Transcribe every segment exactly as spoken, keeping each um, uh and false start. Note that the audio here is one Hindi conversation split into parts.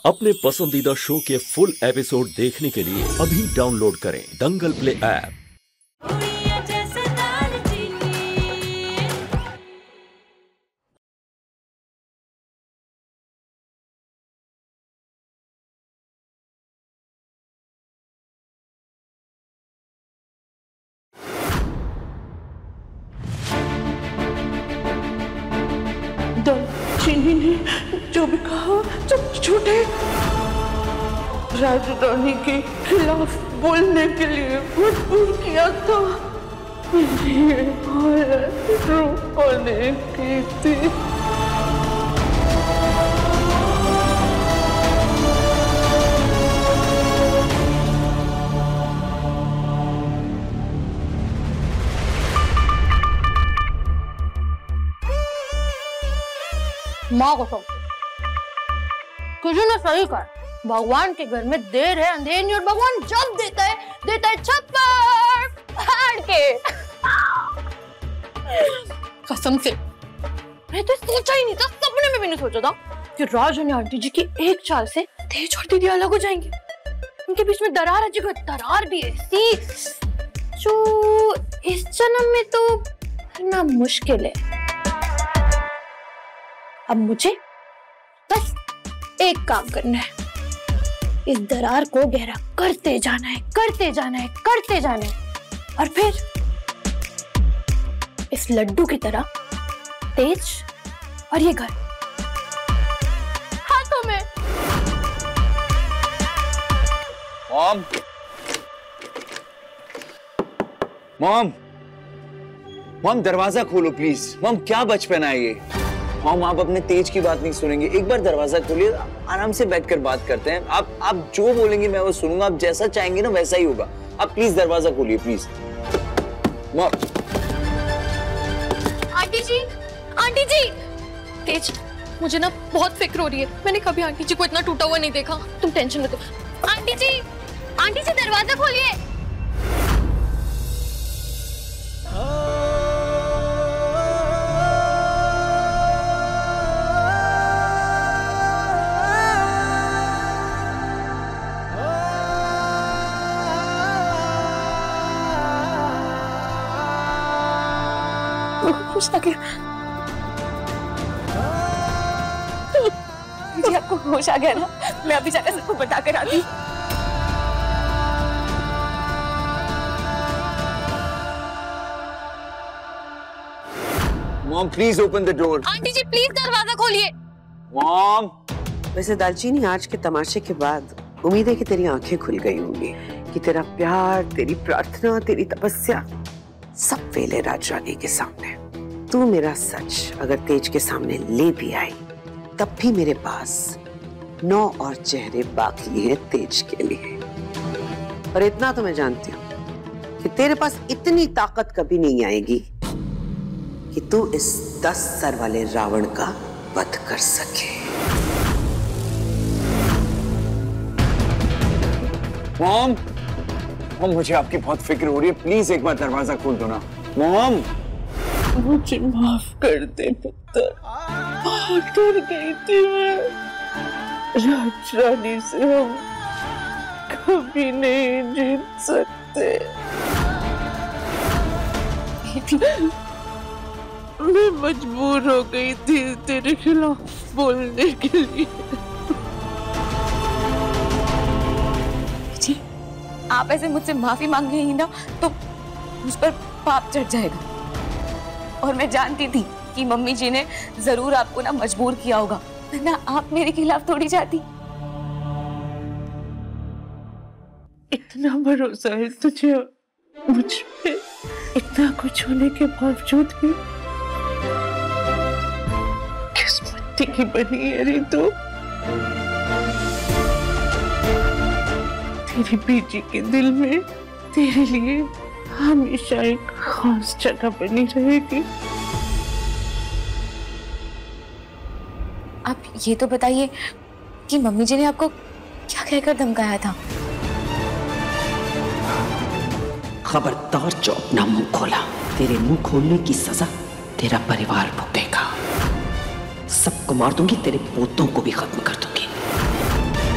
अपने पसंदीदा शो के फुल एपिसोड देखने के लिए अभी डाउनलोड करें दंगल प्ले ऐप। चीनी ने जो भी कहा सब झूठे। राजधानी के खिलाफ बोलने के लिए मजबूर किया था। ये हालत रोने की थी। माँ को सौ किसी ने सही कहा, भगवान के घर में देर है अंधेर नहीं, और भगवान जब देता है देता है छप्पर फाड़ के। कसम से मैं तो सोचा ही नहीं था, सपने में भी नहीं सोचा था कि राज और आंटी जी की एक चाल से तेज और दीदी अलग हो जाएंगे। उनके बीच में दरार है, जगह दरार भी ऐसी जो इस जन्म में तो ना मुश्किल है। अब मुझे बस एक काम करना है, इस दरार को गहरा करते जाना है, करते जाना है, करते जाना है, और फिर इस लड्डू की तरह तेज और ये घर हाथों में। मॉम, मॉम, मॉम दरवाजा खोलो प्लीज। मॉम क्या बचपन है ये। मॉम आप अपने तेज की बात नहीं सुनेंगे, एक बार दरवाजा खोलिए, आराम से बैठकर बात करते हैं। आप आप जो बोलेंगे मैं वो सुनूंगा, आप जैसा चाहेंगे ना वैसा ही होगा। आप प्लीज दरवाजा खोलिए please. Mom. Aunty ji, aunty ji, तेज मुझे ना बहुत फिक्र हो रही है। मैंने कभी आंटी जी को इतना टूटा हुआ नहीं देखा। तुम टेंशन मत लो। आंटी जी, आंटी जी दरवाजा खोलिए। होश आ गया। जी आपको होश आ गया ना? मैं अभी जाकर सबको बता कर आती। Mom please open the door. Aunty ji please दरवाजा खोलिए। मॉम। वैसे दालचीनी, आज के तमाशे के बाद उम्मीद है कि तेरी आंखें खुल गई होंगी कि तेरा प्यार, तेरी प्रार्थना, तेरी तपस्या सब फेले राज रानी के सामने। तू मेरा सच अगर तेज के सामने ले भी आई तब भी मेरे पास नौ और चेहरे बाकी हैं तेज के लिए। और इतना तो मैं जानती हूँ कि तेरे पास इतनी ताकत कभी नहीं आएगी कि तू इस दस सर वाले रावण का वध कर सके। मॉम, मॉम मुझे आपकी बहुत फिक्र हो रही है, प्लीज एक बार दरवाजा खोल दो ना। मॉम मुझे माफ कर दे पुत्र, बहुत डर गई थी मैं। राज रानी से हम कभी नहीं जीत सकते। मैं मजबूर हो गई थी तेरे खिलाफ बोलने के लिए। जी, आप ऐसे मुझसे माफी मांग रही ना तो मुझ पर पाप चढ़ जाएगा। और मैं जानती थी कि मम्मी जी ने जरूर आपको ना मजबूर किया होगा, वरना आप मेरे खिलाफ थोड़ी जाती। इतना भरोसा है तुझे मुझ पे, इतना कुछ होने के बावजूद भी किस्मत की बनी है रे तू। तेरी बेटी के दिल में तेरे लिए हमेशा एक खास जगह बनी रहेगी। आप ये तो बताइए कि मम्मी जी ने आपको क्या कहकर धमकाया था? खबरदार जो अपना मुंह खोला, तेरे मुंह खोलने की सजा तेरा परिवार भुगतेगा। सबको मार दूंगी, तेरे पोतों को भी खत्म कर दूंगी।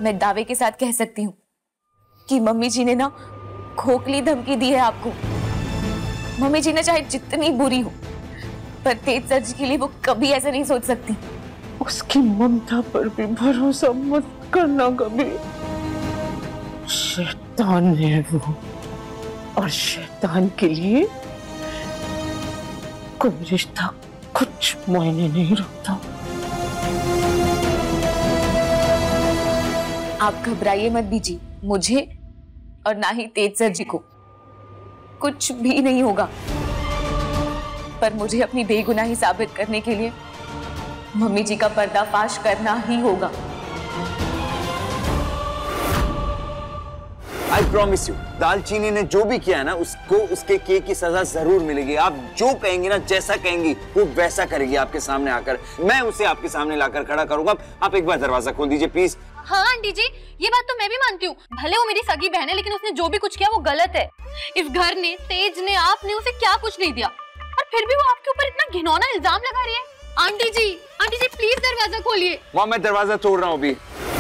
मैं दावे के साथ कह सकती हूँ कि मम्मी जी ने ना खोखली धमकी दी है आपको। मम्मी जी ने चाहे जितनी बुरी हो, पर तेज सर जी के लिए वो कभी ऐसा नहीं सोच सकती। उसकी ममता पर भी भरोसा मत करना कभी। शैतान है वो, और शैतान के लिए कोई रिश्ता कुछ मायने नहीं रखता। आप घबराइए मत बीजी, मुझे और ना ही तेज सर जी को कुछ भी नहीं होगा। पर मुझे अपनी बेगुनाही साबित करने के लिए मम्मी जी का पर्दाफाश करना ही होगा। आई प्रॉमिस यू, दालचीनी ने जो भी किया है ना, उसको उसके किए की सजा जरूर मिलेगी। आप जो कहेंगी ना, जैसा कहेंगी वो वैसा करेगी आपके सामने आकर। मैं उसे आपके सामने लाकर खड़ा करूंगा। आप एक बार दरवाजा खोल दीजिए प्लीज। हाँ आंटी जी, ये बात तो मैं भी मानती हूँ। भले वो मेरी सगी बहन है, लेकिन उसने जो भी कुछ किया वो गलत है। इस घर ने, तेज ने, आपने उसे क्या कुछ नहीं दिया, और फिर भी वो आपके ऊपर इतना घिनौना इल्जाम लगा रही है। Aunty ji, aunty ji please दरवाजा खोलिए। वहाँ मैं दरवाजा तोड़ रहा हूँ अभी।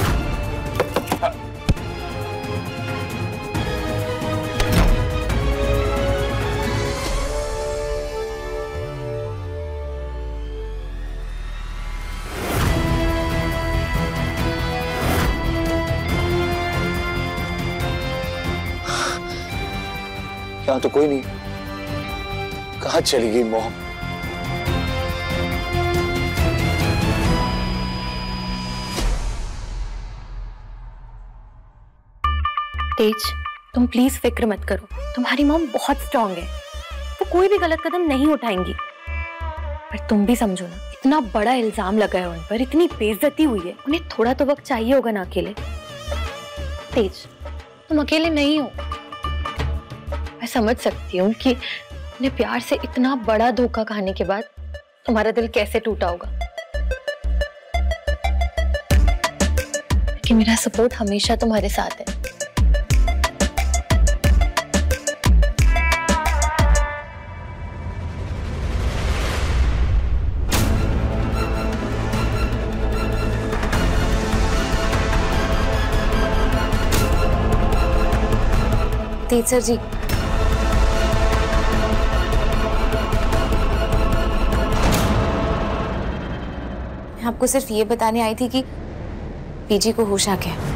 यहाँ तो कोई नहीं। कहाँ चली गई मॉम? तेज, तुम प्लीज फिक्र मत करो। तुम्हारी मॉम बहुत स्ट्रांग है, वो कोई भी गलत कदम नहीं उठाएंगी। पर तुम भी समझो ना, इतना बड़ा इल्जाम लगा है उन पर, इतनी बेइज्जती हुई है, उन्हें थोड़ा तो वक्त चाहिए होगा ना अकेले। तेज, तुम अकेले नहीं हो। मैं समझ सकती हूँ कि अपने प्यार से इतना बड़ा धोखा खाने के बाद तुम्हारा दिल कैसे टूटा होगा, कि मेरा सपोर्ट हमेशा तुम्हारे साथ है। तेज सर जी, मैं आपको सिर्फ ये बताने आई थी कि पीजी को होश आ गया।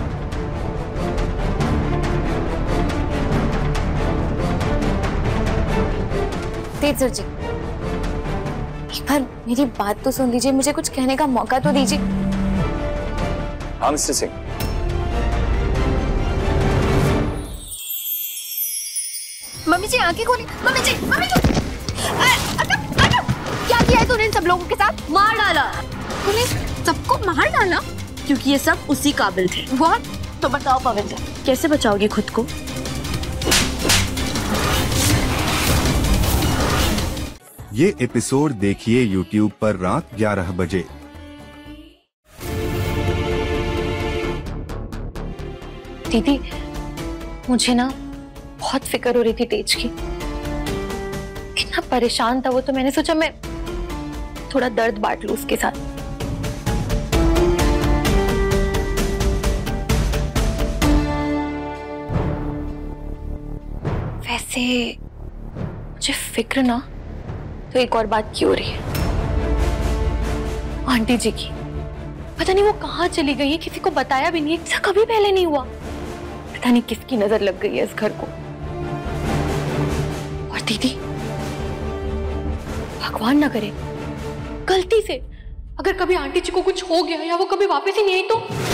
तेज सर जी, एक बार मेरी बात तो सुन लीजिए, मुझे कुछ कहने का मौका तो दीजिए। हाँ मिस्टर सिंह। मम्मी जी आंखें खोली। मम्मी जी, मम्मी जी, क्या किया है तूने इन सब लोगों के साथ? मार डाला। तूने सबको मार डाला क्योंकि ये सब उसी काबिल थे। बहुत। तो बताओ पवित्र, कैसे बचाओगे खुद को? ये एपिसोड देखिए यूट्यूब पर रात ग्यारह बजे। दीदी, मुझे ना बहुत फिक्र हो रही थी तेज की। कितना परेशान था वो, तो मैंने सोचा मैं थोड़ा दर्द बांट लूं उसके साथ। वैसे मुझे फिक्र ना तो एक और बात की हो रही है, आंटी जी की। पता नहीं वो कहाँ चली गई है, किसी को बताया भी नहीं है। ऐसा कभी पहले नहीं हुआ। पता नहीं किसकी नजर लग गई है इस घर को। और दीदी, भगवान ना करे गलती से अगर कभी आंटी जी को कुछ हो गया या वो कभी वापस ही नहीं आई तो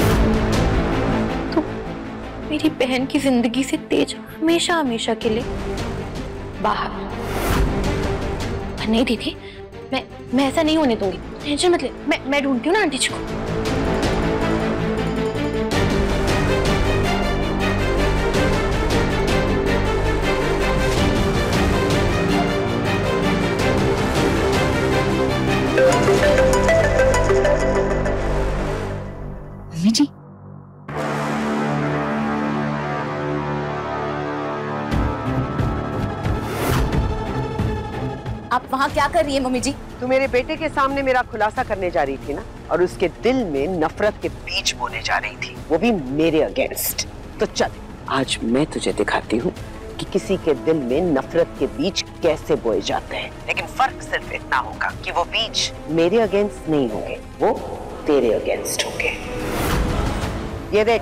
तो मेरी बहन की जिंदगी से तेज हमेशा हमेशा के लिए बाहर। नहीं दीदी, मैं मैं ऐसा नहीं होने दूंगी। टेंशन मत ले, मैं मैं ढूंढती हूँ ना आंटी जी को। मम्मी जी, आप वहां क्या क्या कर रही है मम्मी जी? तू मेरे बेटे के सामने मेरा खुलासा करने जा रही थी ना, और उसके दिल में नफरत के बीज बोने जा रही थी, वो भी मेरे अगेंस्ट। तो चल आज मैं तुझे दिखाती हूँ कि किसी के दिल में नफरत के बीज कैसे बोए जाते हैं। लेकिन फर्क सिर्फ इतना होगा कि वो बीज मेरे अगेंस्ट नहीं होंगे, वो तेरे अगेंस्ट होंगे। ये देख,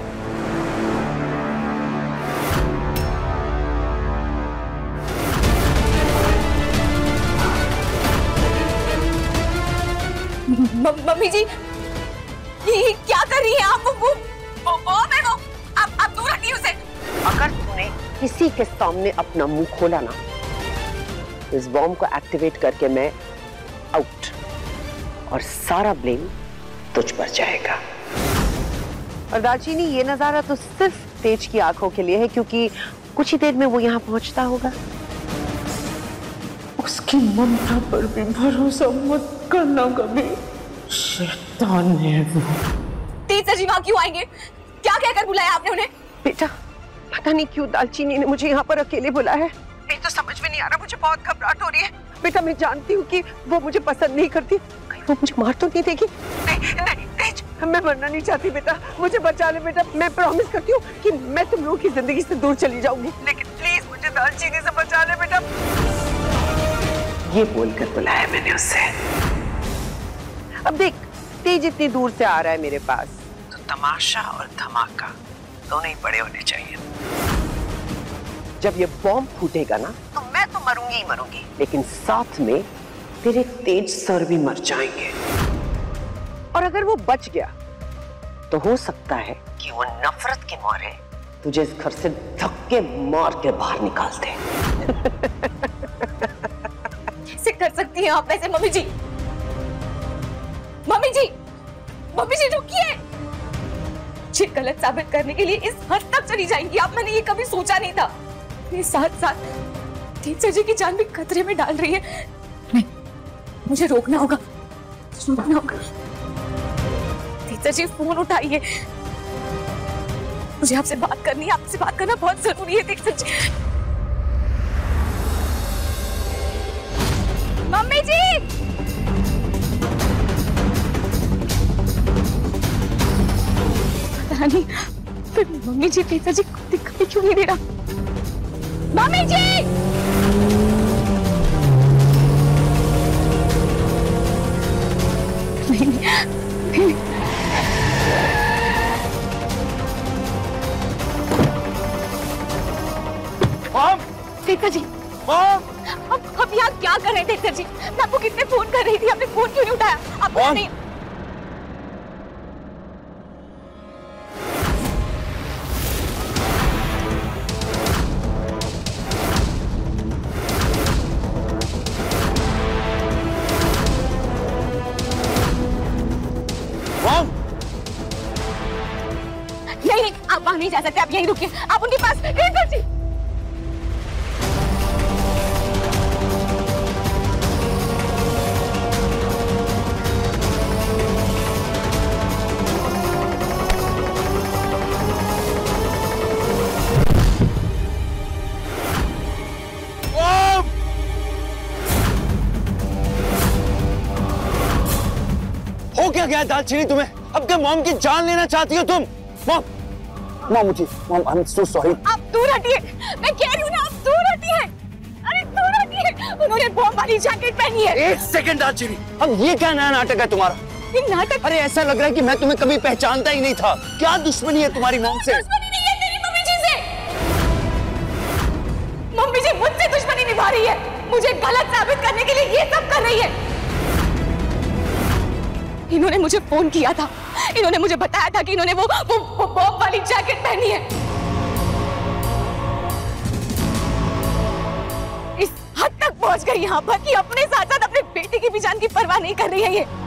मम्मी जी ये क्या कर रही है आप? वो वो वो, वो, वो आप आप दूर हटिए उसे। अगर तूने किसी के सामने अपना मुंह खोला ना, इस बॉम्ब को एक्टिवेट करके मैं आउट, और सारा ब्लेम तुझ पर जाएगा। और दालचीनी, ये नजारा तो सिर्फ तेज की आंखों के लिए है, क्योंकि कुछ ही देर में वो यहाँ पहुंचता होगा। उसकी ममता पर भी भरोसा मत करना कभी, शैतान है वो। तेज जी वहां क्यों आएंगे? क्या कहकर बुलाया आपने उन्हें? बेटा पता नहीं क्यों दालचीनी ने मुझे यहाँ पर अकेले बुलाया है। नहीं तो समझ में नहीं आ रहा, मुझे बहुत घबराहट हो रही है। बेटा मैं जानती हूँ कि वो मुझे पसंद नहीं करती, कहीं वो मुझे मार तो नहीं देगी। नहीं नहीं तेज, मैं मरना नहीं चाहती बेटा, मुझे बचा ले बेटा। मैं प्रॉमिस करती हूँ कि मैं तुम लोगों की जिंदगी से दूर चली जाऊंगी, लेकिन प्लीज मुझे दालचीनी से बचा ले बेटा। ये बोलकर बुलाया मैंने उसे। अब देख, तेज इतनी दूर से आ रहा है मेरे पास, तो तमाशा और धमाका दोनों ही बड़े होने चाहिए। जब ये बॉम्ब फूटेगा ना, तो मैं तो मरूंगी ही मरूंगी, लेकिन साथ में तेरे तेज सर भी मर जाएंगे। और अगर वो बच गया तो हो सकता है कि वो नफरत के मारे तुझे इस घर से धक्के मार के बाहर निकाल दे। कैसे कर सकती हैं आप ऐसे mummy ji? Mummy ji, mummy ji रुकिए। ये गलत साबित करने के लिए इस हद तक चली जाएंगी आप? मैंने ये कभी सोचा नहीं था। ये साथ साथ तेज जी की जान भी खतरे में डाल रही है। नहीं, मुझे रोकना होगा, रोकना होगा। तेज जी फोन उठाइए, मुझे आपसे बात करनी है, आपसे बात करना बहुत जरूरी है। तेज जी, मम्मी जी, पता नहीं फिर मम्मी जी तेजा जी को दिखाई क्यों नहीं दे रहा। मम्मी जी, नहीं, नहीं, नहीं। तेजा जी, अब अब यहाँ क्या कर रहे थे तेजा जी? मैं आपको कितने फोन कर रही थी, आपने फोन क्यों नहीं उठाया? आपको नहीं। नहीं नहीं, आप वहां नहीं जा सकते, आप यहीं रुकिए, आप उनके पास। तेजा जी, हो क्या गया दालचीनी तुम्हें? अब क्या मॉम की जान लेना चाहती हो तुम? मॉम, मॉम मुझे, mom I am so sorry. आप दूर हटिए, मैं कह रही हूँ ना, आप दूर हटिए। अरे दूर हटिए, उन्होंने बॉम्ब वाली जैकेट पहनी है। एक सेकंड दालचीनी, अब ये क्या नया नाटक है तुम्हारा? ये नाटक? अरे ऐसा लग रहा है कि मैं तुम्हें कभी पहचानता ही नहीं था। क्या दुश्मनी है तुम्हारी मॉम से? दुश्मनी नहीं है तेरी मम्मी जी से। मम्मी जी मुझसे दुश्मनी निभा रही है, मुझे गलत साबित करने के लिए ये सब कर रही है। इन्होंने मुझे फोन किया था, इन्होंने मुझे बताया था कि इन्होंने वो वो, वो बॉम्ब वाली जैकेट पहनी है। इस हद तक पहुंच गई यहाँ पर कि अपने साथ साथ अपने बेटे की भी जान की परवाह नहीं कर रही है ये।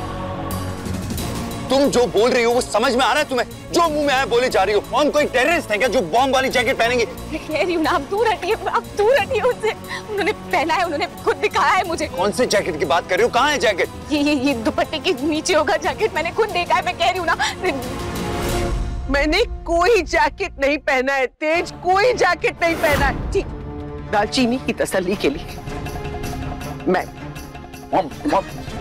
तुम जो बोल रही हो वो समझ में आ रहा है तुम्हें? जो मुंह में आया बोले जा रही हो। मॉम कोई टेररिस्ट है क्या जो बॉम्ब वाली जैकेट पहनेंगे? कह रही हूँ ना, आप दूर हटिए, आप दूर हटिए उससे। उन्होंने पहना है, उन्होंने खुद दिखाया है मुझे। कौन से जैकेट की बात कर रही हो? कहाँ है जैकेट? ये ये ये दुपट्टे के नीचे होगा जैकेट, मैंने खुद देखा है। मैं कह रही हूँ ना, मैंने कोई जैकेट नहीं पहना है तेज, कोई जैकेट नहीं पहना है। ठीक, दालचीनी की तसल्ली के लिए मैं मॉम मॉम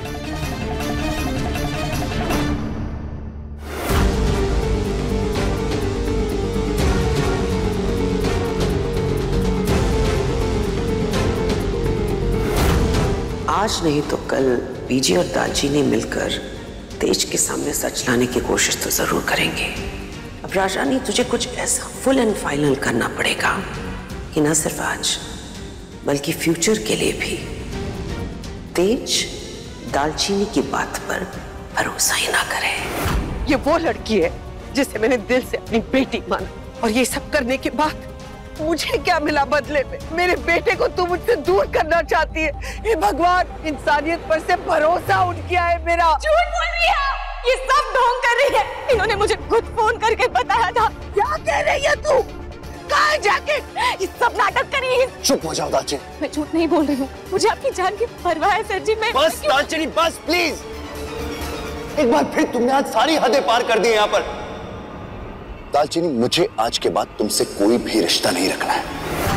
आज नहीं तो कल बीजी और दालचीनी मिलकर तेज के सामने सच लाने की कोशिश तो जरूर करेंगे। अब राजानी तुझे कुछ ऐसा फुल एंड फाइनल करना पड़ेगा कि ना सिर्फ आज बल्कि फ्यूचर के लिए भी तेज दालचीनी की बात पर भरोसा ही ना करे। ये वो लड़की है जिसे मैंने दिल से अपनी बेटी माना, और ये सब करने के बाद मुझे क्या मिला बदले में? मेरे बेटे को तू मुझसे दूर करना चाहती है। हे भगवान, इंसानियत पर से भरोसा उठ गया है मेरा। झूठ बोल रही है, ये सब ढोंग कर रही है। इन्होंने मुझे खुद फोन करके बताया था। क्या कह रही है तू? कहाँ जाके ये सब नाटक कर रही है। चुप हो जाओ दालचीनी। मैं झूठ नहीं बोल रही हूँ, मुझे आपकी जान की परवाह है सर जी। मैं बस दालचीनी बस प्लीज, एक बार फिर तुमने आज सारी हदें पार कर दी यहाँ पर। दालचीनी, मुझे आज के बाद तुमसे कोई भी रिश्ता नहीं रखना है।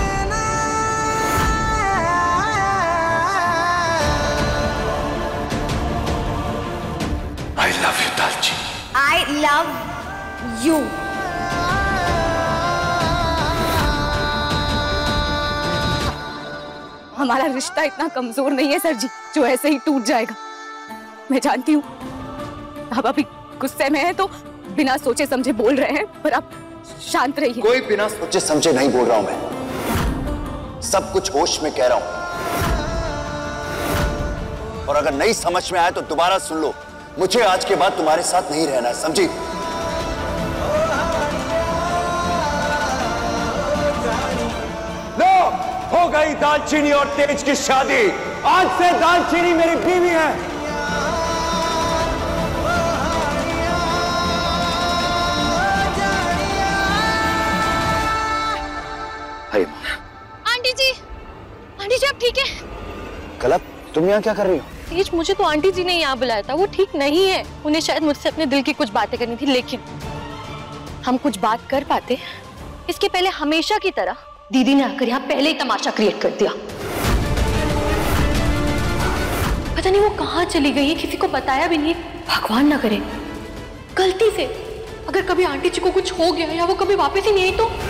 आई लव यू दालचीनी। I love you. हमारा रिश्ता इतना कमजोर नहीं है सर जी जो ऐसे ही टूट जाएगा। मैं जानती हूँ आप अभी गुस्से में हैं तो बिना सोचे समझे बोल रहे हैं, पर आप शांत रहिए। कोई बिना सोचे समझे नहीं बोल रहा हूं मैं, सब कुछ होश में कह रहा हूं। और अगर नहीं समझ में आए तो दोबारा सुन लो, मुझे आज के बाद तुम्हारे साथ नहीं रहना है, समझी? लो, हो गई दालचीनी और तेज की शादी। आज से दालचीनी मेरी बीवी है। आंटी जी, आंटी जी आप ठीक है? कलप, तुम यहाँ क्या कर रही हो? तेज, मुझे तो आंटी जी ने यहाँ बुलाया था, वो ठीक नहीं है। उन्हें शायद मुझसे अपने दिल की कुछ बातें करनी थी, लेकिन हम कुछ बात कर पाते इसके पहले हमेशा की तरह दीदी ने आकर यहाँ पहले ही तमाशा क्रिएट कर दिया। पता नहीं वो कहाँ चली गई है, किसी को बताया भी नहीं। भगवान ना करे गलती से अगर कभी आंटी जी को कुछ हो गया या वो कभी वापस ही नहीं आई तो।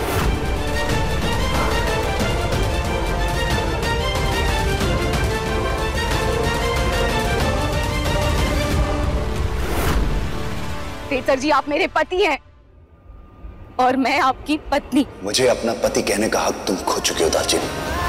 पेटर जी, आप मेरे पति हैं और मैं आपकी पत्नी। मुझे अपना पति कहने का हक तुम खो चुके हो दालचीनी।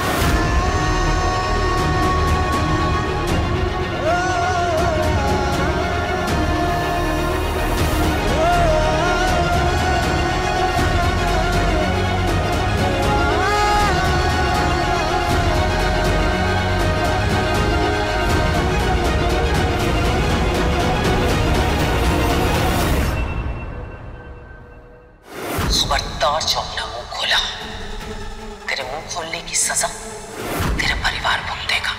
खबरदार जो अपना मुंह खोला, तेरे मुंह खोलने की सजा तेरा परिवार भुगतेगा।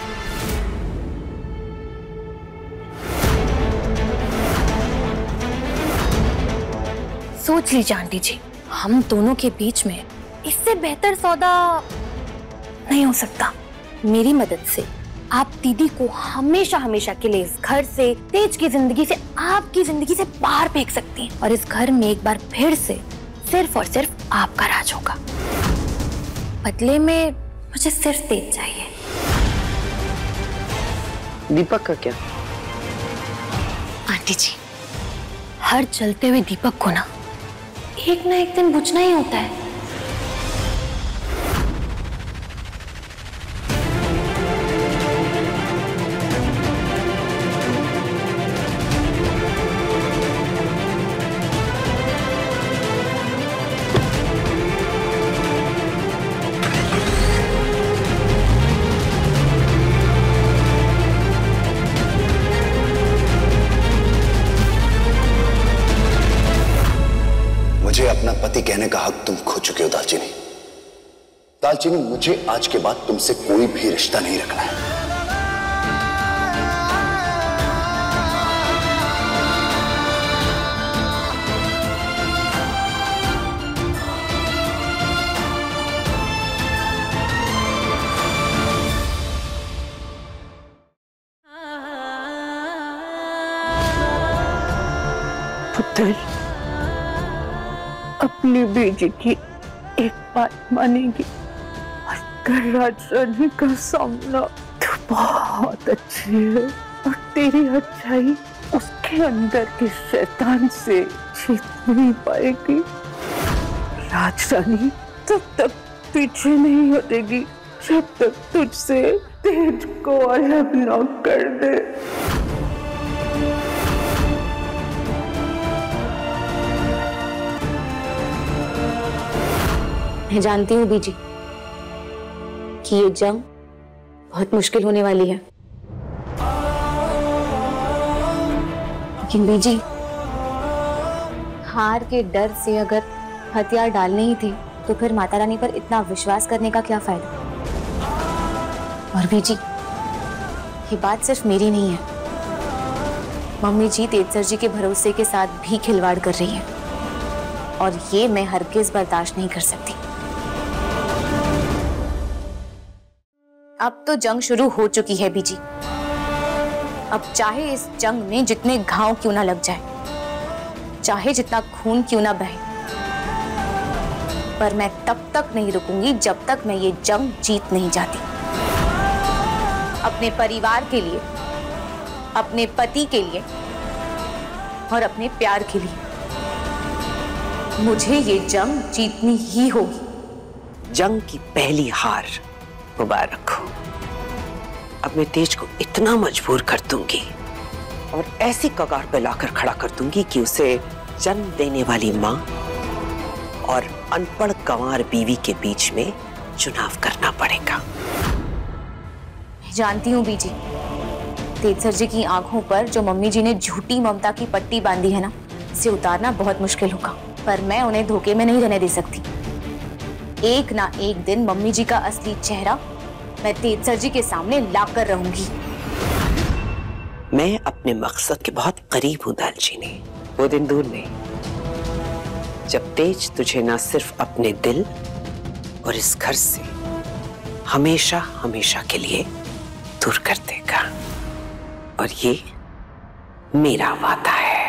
सोच लीजिए आंटी जी, हम दोनों के बीच में इससे बेहतर सौदा नहीं हो सकता। मेरी मदद से आप दीदी को हमेशा हमेशा के लिए इस घर से, तेज की जिंदगी से, आपकी जिंदगी से बाहर फेंक सकती हैं और इस घर में एक बार फिर से सिर्फ और सिर्फ आपका राज होगा। बदले में मुझे सिर्फ तेज चाहिए। दीपक का क्या? आंटी जी, हर जलते हुए दीपक को ना एक ना एक दिन बुझना ही होता है। मुझे अपना पति कहने का हक तुम खो चुके हो दालचीनी। दालचीनी, मुझे आज के बाद तुमसे कोई भी रिश्ता नहीं रखना है। दिल अपनी बेटी की एक बात मानेगी और कर राजरानी का सामना। तो बहुत अच्छी है और तेरी अच्छाई उसके अंदर के शैतान से जीत नहीं पाएगी। राजरानी तब तक पीछे नहीं हटेगी जब तक तुझसे तेज को अलग न कर दे। मैं जानती हूँ बीजी कि ये जंग बहुत मुश्किल होने वाली है, लेकिन बीजी हार के डर से अगर हथियार डालने ही थे तो फिर माता रानी पर इतना विश्वास करने का क्या फायदा। और बीजी ये बात सिर्फ मेरी नहीं है, मम्मी जी तेजसर जी के भरोसे के साथ भी खिलवाड़ कर रही है और ये मैं हरगिज बर्दाश्त नहीं कर सकती। अब तो जंग शुरू हो चुकी है बीजी। अब चाहे इस जंग में जितने घाव क्यों ना लग जाए, चाहे जितना खून क्यों ना बहे, पर मैं तब तक नहीं रुकूंगी जब तक मैं ये जंग जीत नहीं जाती। अपने परिवार के लिए, अपने पति के लिए और अपने प्यार के लिए मुझे ये जंग जीतनी ही होगी। जंग की पहली हार मुबारक हो। अब मैं तेज को इतना मजबूर कर दूंगी और ऐसी कगार पे लाकर खड़ा कर दूंगी कि उसे जन्म देने वाली माँ और अनपढ़ गंवार बीवी के बीच में चुनाव करना पड़ेगा। मैं जानती हूँ बीजी, तेजसर जी की आंखों पर जो मम्मी जी ने झूठी ममता की पट्टी बांधी है ना, इसे उतारना बहुत मुश्किल होगा, पर मैं उन्हें धोखे में नहीं रहने दे सकती। एक ना एक दिन मम्मी जी का असली चेहरा मैं तेजसर जी के सामने लाकर रहूंगी। मैं अपने मकसद के बहुत करीब हूं दालचीनी। वो दिन दूर नहीं जब तेज तुझे ना सिर्फ अपने दिल और इस घर से हमेशा हमेशा के लिए दूर कर देगा, और ये मेरा वादा है।